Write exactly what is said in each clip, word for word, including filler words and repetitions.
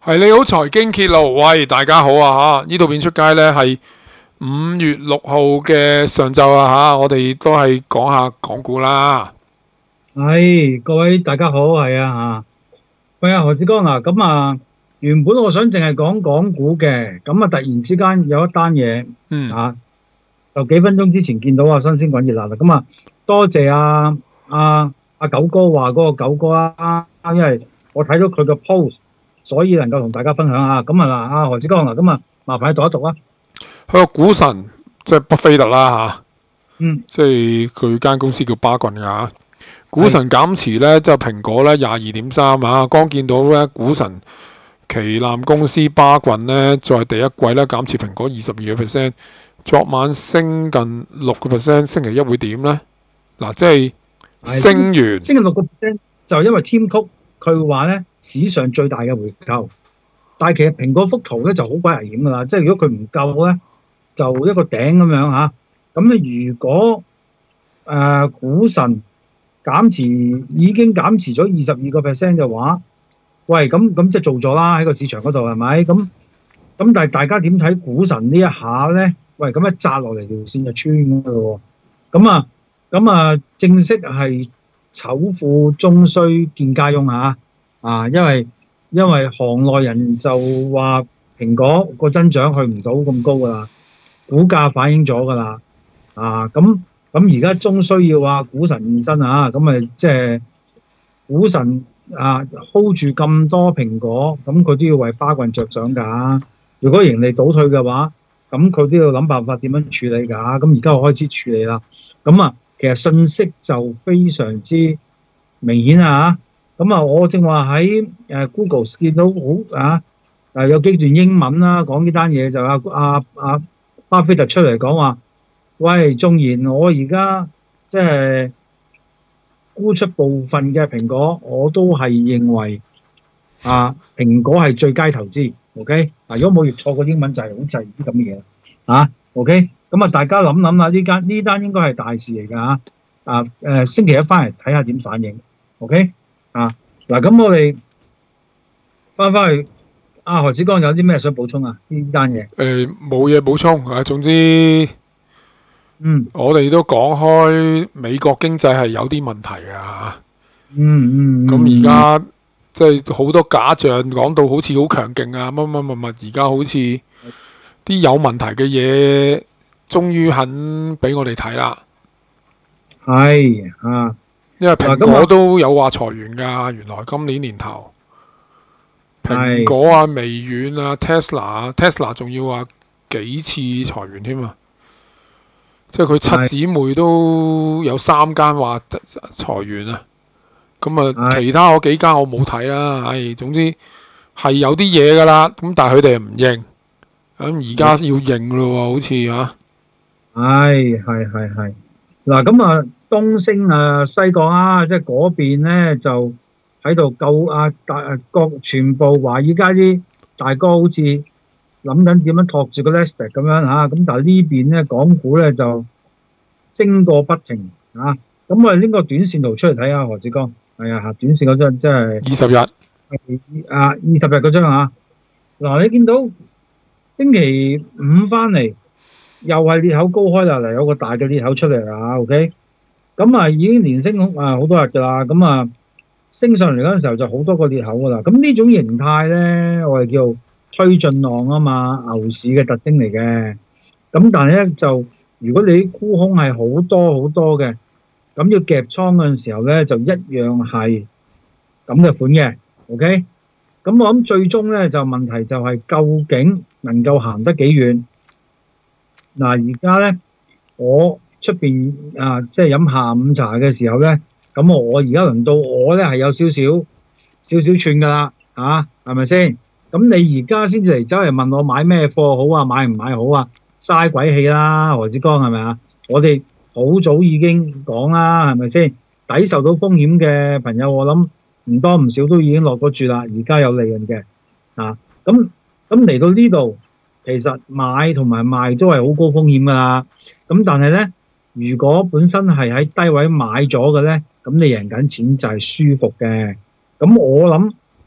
係你好，財經揭露，喂，大家好啊吓！呢度片出街呢係五月六號嘅上晝啊吓，我哋都係講下港股啦。 係，各位大家好，係啊吓。喂啊，何志剛啊，咁啊，原本我想淨係講港股嘅，咁啊突然之間有一單嘢， 嗯， 啊，就幾分鐘之前見到啊，新鮮滾熱辣啦，咁啊，多謝啊啊阿九哥話嗰個九哥啊，因為我睇到佢個 post，所以能夠同大家分享啊。咁啊嗱，阿何志剛啊，咁啊，麻煩你讀一讀啊。 佢個股神即係巴菲特啦吓， 嗯， 即係佢間公司叫巴郡噶。股神減持呢，即係蘋果呢廿二點三啊。剛見到呢，股神旗艦公司巴郡呢，在第一季呢減持蘋果二十二個 percent，昨晚升近六個 percent，星期一會點呢？嗱，即係升完， 升緊六個 percent 就因為 Tim Cook 佢話咧史上最大嘅回購，但係其實蘋果幅圖咧就好鬼危險㗎啦，即係如果佢唔夠咧，就一個頂咁樣嚇。咁咧如果誒、呃、股神減持已經減持咗二十二個 percent 嘅話，喂咁咁即係做咗啦喺個市場嗰度係咪？咁咁但係大家點睇股神呢一下咧？喂咁一紮落嚟條線就穿㗎咯喎，咁啊〜咁啊，正式係醜婦終須見家翁嚇啊！因為因為行內人就話蘋果個增長去唔到咁高噶啦，股價反映咗噶啦啊！咁咁而家終須要話股神現身啊！咁咪即係股神啊 hold 住咁多蘋果，咁佢都要為巴郡着想㗎。如果盈利倒退嘅話，咁佢都要諗辦法點樣處理㗎。咁而家我開始處理啦。咁啊〜其實信息就非常之明顯啊！咁啊，我正話喺誒 Google 見到好啊，誒有幾段英文啦，講呢單嘢就阿阿阿巴菲特出嚟講話，喂，縱然我而家即係沽出部分嘅蘋果，我都係認為啊，蘋果係最佳投資。OK，嗱，如果冇譯錯個英文就係好似啲咁嘅嘢啊。OK。咁啊，大家諗諗啦，呢間呢單應該係大事嚟㗎嚇。啊誒、呃，星期一翻嚟睇下點反應。OK 啊，嗱，咁我哋翻返去，阿、啊、何志剛有啲咩想補充啊？呢單嘢誒冇嘢補充啊。總之， 嗯， 我哋都講開美國經濟係有啲問題㗎嚇。 嗯嗯。 咁而家即係好多假象講到好似好強勁啊，乜乜乜乜，而家好似啲有問題嘅嘢。終於肯俾我哋睇啦， 係啊， 因為蘋果都有話裁員㗎。原來今年年頭，蘋果啊、微軟啊、Tesla 啊、Tesla 仲要話幾次裁員添啊！即係佢七姊妹都有三間話裁員啊。咁啊，其他嗰幾間我冇睇啦。唉，總之係有啲嘢㗎啦。咁但係佢哋又唔認，咁而家要認咯喎，好似嚇。係係係係，嗱咁啊，東升啊西降啊，即係嗰邊咧就喺度救啊大各全部華爾街啲大哥，好似諗緊點樣托住個 Nasdaq 咁樣嚇，咁但係呢邊咧港股咧就升過不停嚇，咁我哋拎個短線圖出嚟睇下，何志剛，係啊，短線嗰張即係二十日， 啊二十日嗰張嚇，嗱你見到星期五翻嚟。又係裂口高開啦，嚟有個大嘅裂口出嚟啦 ，OK， 咁啊已經連升啊好多日噶啦，咁啊升上嚟嗰陣時候就好多個裂口噶啦，咁呢種形態咧我哋叫推進浪啊嘛，牛市嘅特徵嚟嘅，咁但係咧就如果你啲沽空係好多好多嘅，咁要夾倉嗰陣時候咧就一樣係咁嘅款嘅 ，OK，咁我諗最終咧就問題就係究竟能夠行得幾遠？嗱，而家咧，我出邊啊，即係飲下午茶嘅時候咧，咁我而家輪到我咧係有少少少少串噶啦，嚇係咪先？咁你而家先至嚟走嚟問我買咩貨好啊，買唔買好啊？嘥鬼氣啦，何志剛係咪啊？我哋好早已經講啦，係咪先？抵受到風險嘅朋友，我諗唔多唔少都已經落咗注啦，而家有利潤嘅，啊，咁咁嚟到呢度。其實買同埋賣都係好高風險㗎啦，咁但係咧，如果本身係喺低位買咗嘅咧，咁你贏緊錢就係舒服嘅。咁我諗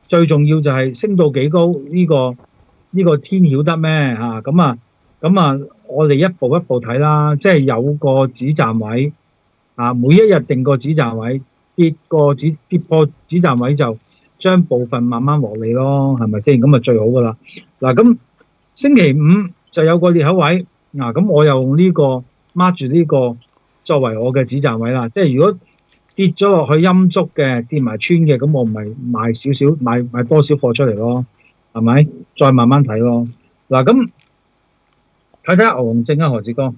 最重要就係升到幾高呢、個呢、個天曉得咩嚇？咁啊咁啊，我哋一步一步睇啦，即係有個止賺位啊，每一日定個止賺位，跌個止跌破止賺位就將部分慢慢獲利咯，係咪先？咁啊最好噶啦。嗱咁星期五就有個裂口位，嗱咁我又用呢個 mark 住呢個作為我嘅止賺位啦。即係如果跌咗落去陰燭嘅，跌埋穿嘅，咁我咪賣少少，買買多少貨出嚟咯，係咪？再慢慢睇咯。嗱咁睇睇牛熊證啊，何志剛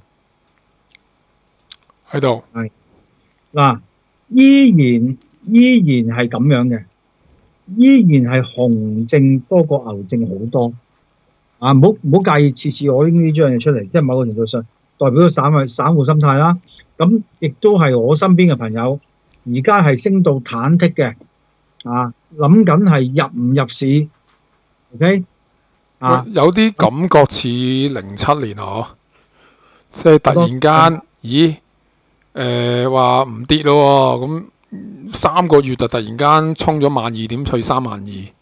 喺度。 嗱，依然依然係咁樣嘅，依然係熊證多過牛證好多。啊，唔好唔好介意，次次我拎呢張嘢出嚟，即係某個程度上代表咗散戶散戶心態啦。咁亦都係我身邊嘅朋友，而家係升到忐忑嘅，啊，諗緊係入唔入市 ？OK，啊， 有啲感覺似零七年嗬，即係突然間，咦？誒話唔跌咯喎，咁三個月就突然間衝咗萬二點去三萬二，即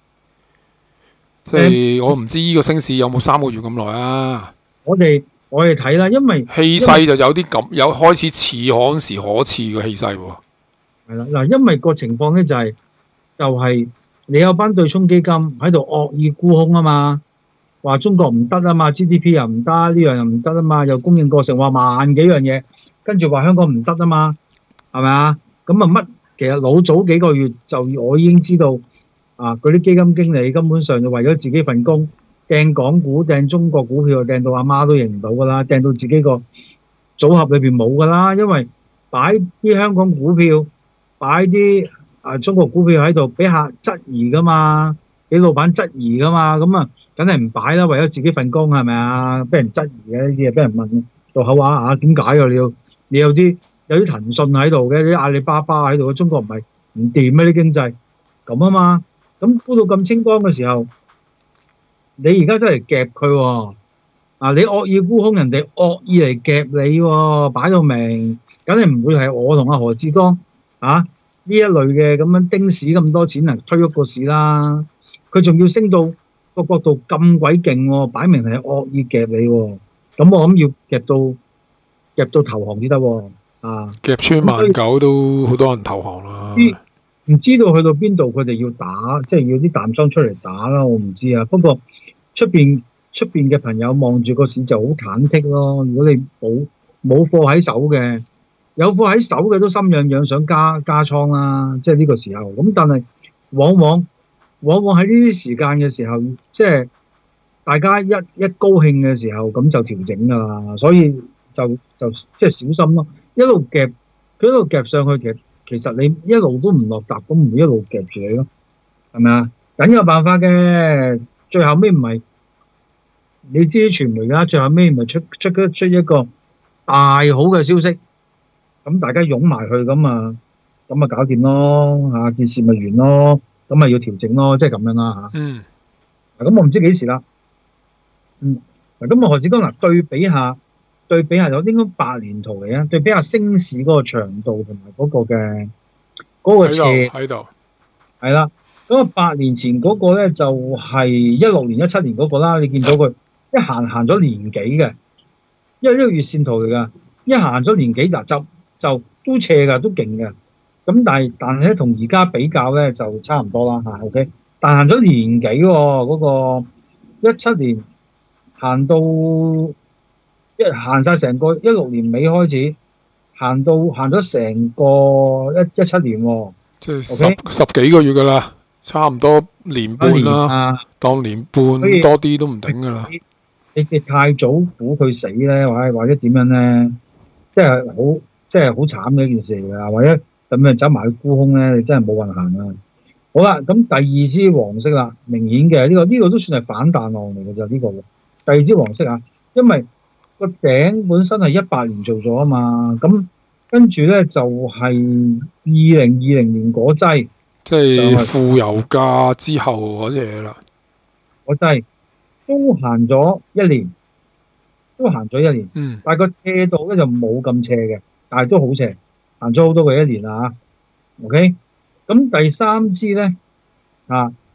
係我唔知呢個升市有冇三個月咁耐啊！ 我哋我哋睇啦，因為氣勢就有啲咁，有開始似嗰陣時可似嘅氣勢喎。 係啦，嗱，因為個情況咧就係、就係、你有班對沖基金喺度惡意沽空啊嘛，話中國唔得啊嘛 ，G D P 又唔得，呢樣又唔得啊嘛，又供應過剩，話萬幾樣嘢。跟住話香港唔得啊嘛，係咪啊？咁啊乜？其實老早幾個月就我已經知道啊，嗰啲基金經理根本上就為咗自己份工，掟港股、掟中國股票，掟到阿媽都認唔到噶啦，掟到自己個組合裏邊冇噶啦，因為擺啲香港股票、擺啲啊中國股票喺度，俾客質疑噶嘛，俾老闆質疑噶嘛，咁啊，梗係唔擺啦，為咗自己份工係咪啊？俾人質疑嘅呢啲嘢，俾人問到口話啊，點解啊你要？你有啲有啲騰訊喺度嘅，啲阿里巴巴喺度嘅，中國唔係唔掂咩啲經濟咁啊嘛，咁沽到咁清光嘅時候，你而家真係夾佢喎，啊你惡意沽空人哋，惡意嚟夾你喎，擺到明，梗係唔會係我同阿何志剛啊呢一類嘅咁樣丁屎咁多錢能推喐個市啦，佢仲要升到個角度咁鬼勁喎，擺明係惡意夾你喎，咁我諗要夾到。入到投降先得喎，啊！ 夾穿萬九都好多人投降啦。 唔知道去到邊度，佢哋要打，即係要啲淡倉出嚟打啦。我唔知啊。不過出邊出邊嘅朋友望住個市就好忐忑咯。如果你冇冇貨喺手嘅，有貨喺手嘅都心癢癢想加加倉啦。即係呢個時候，咁但係往往往往喺呢啲時間嘅時候，即係大家一一高興嘅時候，咁就調整㗎啦。所以就就即係小心咯，一路夾佢一路夾上去，其實其實你一路都唔落踏，咁唔會一路夾住你咯，係咪啊？梗有辦法嘅，最後尾唔係你知啲傳媒㗎，最後尾咪出出出出一個大好嘅消息，咁大家湧埋去，咁啊咁啊搞掂咯嚇，件事咪完咯，咁咪要調整咯，即係咁樣啦嚇。 嗯。 嗱咁我唔知幾時啦。嗯。嗱咁啊何志剛嗱對比下。對比下有應該八年圖嚟啊！對比下升市嗰個長度同埋嗰個嘅嗰個斜喺度， 係啦。咁啊，八年前嗰個咧就係一六年、一七年嗰個啦。你見到佢一行行咗年幾嘅，因為呢個月線圖嚟㗎，一行咗年幾嗱就就都斜㗎，都勁嘅。咁但係但係咧，同而家比較咧就差唔多啦嚇。OK，但行咗年幾喎，嗰個一七年行到。一行晒成個一六年尾開始，行到行咗成個一一七年喎， 即係十 okay? 十幾個月㗎啦，差唔多年半啦，啊、當年半多啲都唔頂㗎啦。 你你太早估佢死咧，或者或者點樣咧，即係好即係好慘嘅一件事嚟㗎，或者咁樣走埋去沽空咧，你真係冇運行啊！好啦，咁第二支黃色啦，明顯嘅呢個呢、呢個都算係反彈浪嚟嘅就呢個。第二支黃色啊，因為個頂本身係一八年做咗啊嘛，咁跟住咧就係二零二零年嗰劑， 即係負油價之後嗰隻嘢啦。 嗰劑都行咗一年，都行咗一年， 嗯， 但係個斜度咧就冇咁斜嘅，但係都好斜，行咗好多個一年啦嚇。OK，咁第三支咧啊，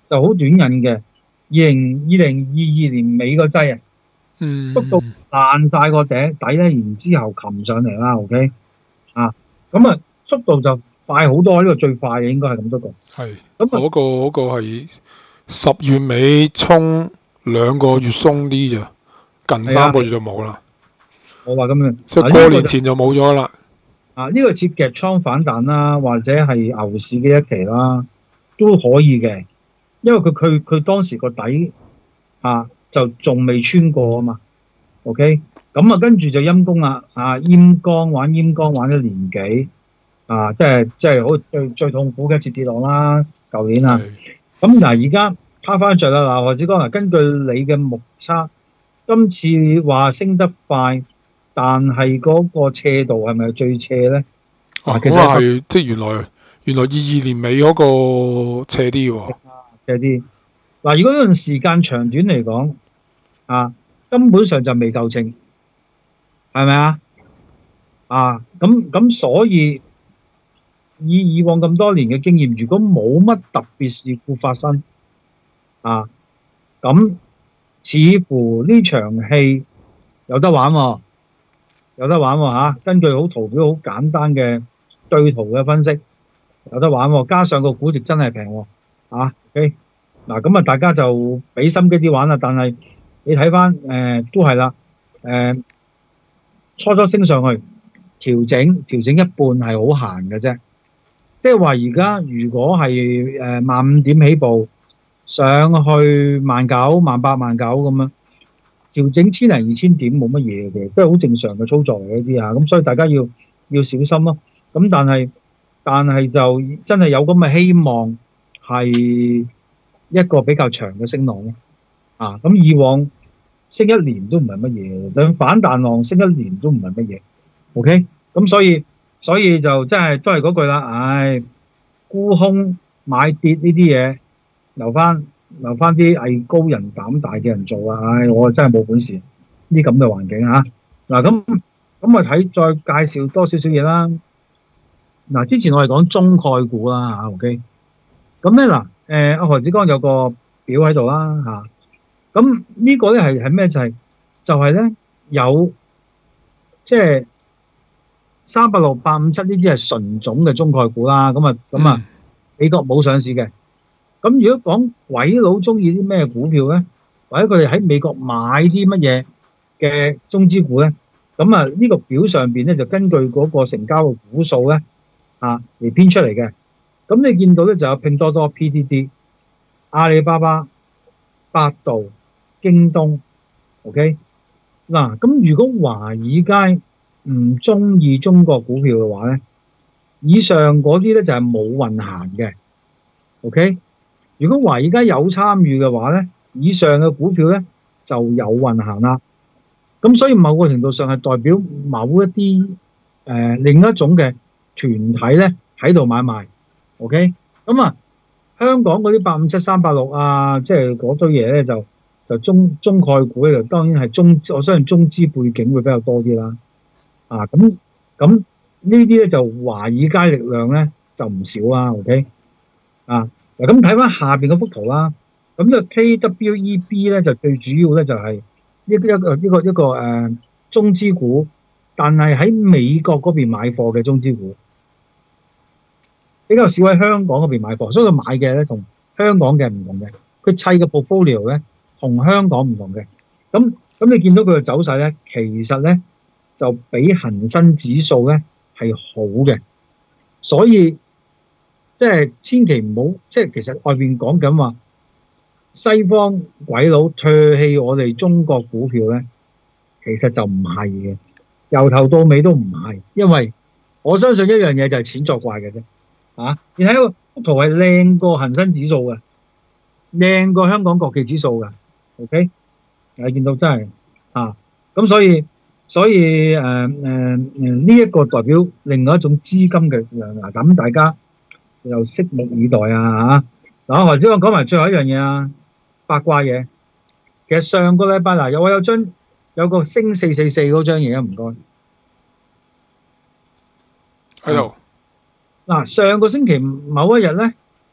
就好短癮嘅，二零二零二二年尾個劑啊， 嗯， 縮到爛晒個頂底咧，然之後擒上嚟啦，OK 啊，咁啊速度就快好多，呢、個最快嘅應該係咁多個。 係咁啊嗰個嗰個係十月尾衝兩個月鬆啲咋，近三個月就冇啦。 我話咁樣， 即係過年前就冇咗啦。 啊呢、個似夾倉反彈啦，或者係牛市嘅一期啦，都可以嘅，因為佢佢佢當時個底啊就仲未穿過啊嘛，OK，咁啊跟住就陰公啦，啊陰光玩陰光玩咗年幾，啊即係即係好最最痛苦嘅一次跌浪啦，舊年啊， 係咁嗱而家拋翻着啦，嗱何子剛嗱，根據你嘅目測，今次話升得快，但係嗰個斜度係咪最斜咧？ 啊， 其實咁啊係，即係原來原來二二年尾嗰個斜啲喎。 斜啲。嗱，如果用時間長短嚟講，啊，根本上就未夠稱，係咪啊？啊，咁咁所以以以往咁多年嘅經驗，如果冇乜特別事故發生，啊，咁似乎呢場戲有得玩喎、有得玩喎、嚇根據好圖表好簡單嘅對圖嘅分析，有得玩喎、加上個估值真係平喎，啊，OK。嗱，咁啊，大家就俾心機啲玩啦。但係你睇翻誒都係啦，誒、初初升上去，調整調整一半係好閒嘅啫。即係話而家如果係誒萬五點起步，上去萬九、萬八、萬九咁樣，調整千零二千點冇乜嘢嘅，都係好正常嘅操作嚟嗰啲啊。咁所以大家要要小心咯。咁但係但係就真係有咁嘅希望係一個比較長嘅升浪咯，啊咁以往升一年都唔係乜嘢，兩反彈浪升一年都唔係乜嘢，OK，咁所以所以就真係都係嗰句啦，唉，沽空買跌呢啲嘢留翻留翻啲藝高人膽大嘅人做啊，唉，我真係冇本事呢咁嘅環境嚇，嗱咁咁啊睇再介紹多少少嘢啦，嗱之前我係講中概股啦嚇 ，OK，咁咧嗱。誒阿何子剛有個表喺度啦嚇，咁、呢個咧係係咩？就係、就係、咧有即係三八六八五七呢啲係純種嘅中概股啦，咁啊咁啊美國冇上市嘅，咁如果講鬼佬中意啲咩股票咧，或者佢哋喺美國買啲乜嘢嘅中資股咧，咁啊呢個表上邊咧就根據嗰個成交嘅股數咧啊嚟編出嚟嘅。咁你見到咧就有拼多多 P T D、阿里巴巴、百度、京東 ，OK 嗱。咁如果華爾街唔中意中國股票嘅話咧，以上嗰啲咧就係冇運行嘅 ，OK。如果華爾街有參與嘅話咧，以上嘅股票咧就有運行啦。咁所以某個程度上係代表某一啲誒、呃、另一種嘅團體咧喺度買賣。OK，咁啊，香港嗰啲八五七、三八六啊，即係嗰堆嘢咧，就就中中概股咧，就當然係中，我相信中資背景會比較多啲啦。啊，咁咁呢啲咧就華爾街力量咧就唔少啦。OK，啊嗱，咁睇翻下邊嗰幅圖啦，咁呢個 K W E B 咧就最主要咧就係一個一個一個一個誒、呃、中資股，但係喺美國嗰邊買貨嘅中資股。比較少喺香港嗰邊買貨，所以佢買嘅咧同香港嘅唔同嘅，佢砌嘅 portfolio 咧同香港唔同嘅。咁咁你見到佢嘅走勢咧，其實咧就比恒生指數咧係好嘅，所以即係千祈唔好，即係其實外邊講緊話西方鬼佬唾棄我哋中國股票咧，其實就唔係嘅，由頭到尾都唔係，因為我相信一樣嘢就係錢作怪嘅啫。啊！你睇個幅圖係靚過恒生指數嘅，靚過香港國企指數嘅。OK， 你見到真係啊！咁所以所以誒誒誒呢一個代表另外一種資金嘅力量啊！咁大家又拭目以待啊！嚇嗱，我頭先我講埋最後一樣嘢啊，八卦嘢。其實上個禮拜嗱，有我有張有個升四四四嗰張嘢啊，唔該喺度。 嗱，上個星期某一日咧，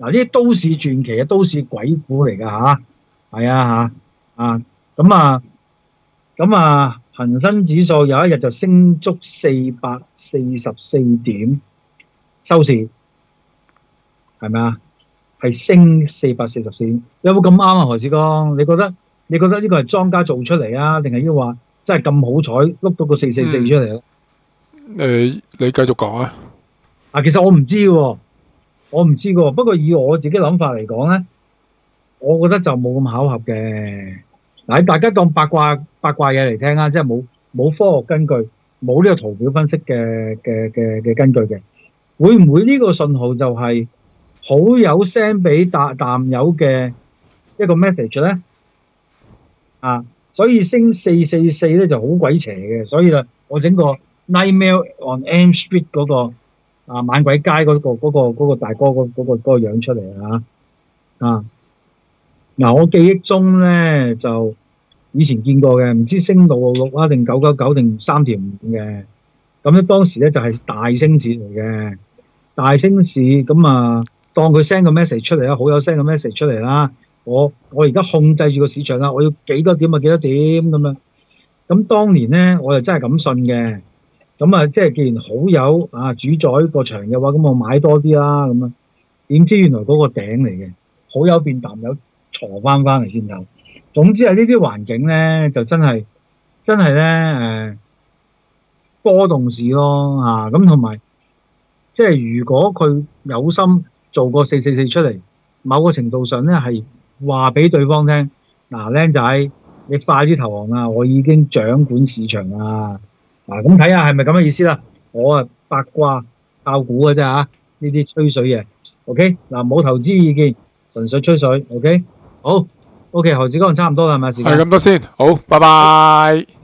嗱，呢啲都市傳奇嘅都市鬼故嚟㗎嚇，係啊嚇啊咁啊咁啊，恒生指數有一日就升足四百四十四點收市，係咪啊？係升四百四十四點，有冇咁啱啊？何志剛，你覺得你覺得呢個係莊家做出嚟啊，定係要話真係咁好彩碌到個四四四出嚟咧？ 誒，你繼續講啊！ 啊，其實我唔知喎。我唔知㗎，不過以我自己諗法嚟講咧，我覺得就冇咁巧合嘅。嗱，大家當八卦八卦嘢嚟聽啊，即係冇冇科學根據，冇呢個圖表分析嘅嘅嘅嘅根據嘅。會唔會呢個信號就係好友 send 俾淡淡友嘅一個 message 咧？啊，所以升四四四咧就好鬼邪嘅，所以啦，我整個 Nightmare on Elm Street 嗰個。啊！猛鬼街嗰、嗰個嗰、嗰個嗰個大哥嗰、嗰、嗰個嗰、嗰個樣出嚟啊！啊！嗱，我記憶中咧就以前見過嘅，唔知升六六六啊，定九九九定三條五嘅。咁咧當時咧就係、是、大升市嚟嘅，大升市咁啊，當佢 send 個 message 出嚟啦，好友 send 個 message 出嚟啦。我我而家控制住個市場啦，我要幾多點啊幾多點咁樣。咁當年咧我就真係咁信嘅。咁啊，即係既然好友啊主宰個場嘅話，咁我買多啲啦，咁啊，點知原來嗰個頂嚟嘅，好友變淡友，挫翻翻嚟先有。總之係呢啲環境咧，就真係真係咧誒波動市咯嚇，咁同埋即係如果佢有心做個四四四出嚟，某個程度上咧係話俾對方聽，嗱僆仔，你快啲投降啊！我已經掌管市場啦。嗱，咁睇下係咪咁嘅意思啦？我啊八卦爆股嘅啫嚇，呢啲吹水嘅。OK，嗱冇投資意見，純粹吹水。OK，好 OK，何志剛差唔多啦，係咪時間？ 係咁多先，好，拜拜。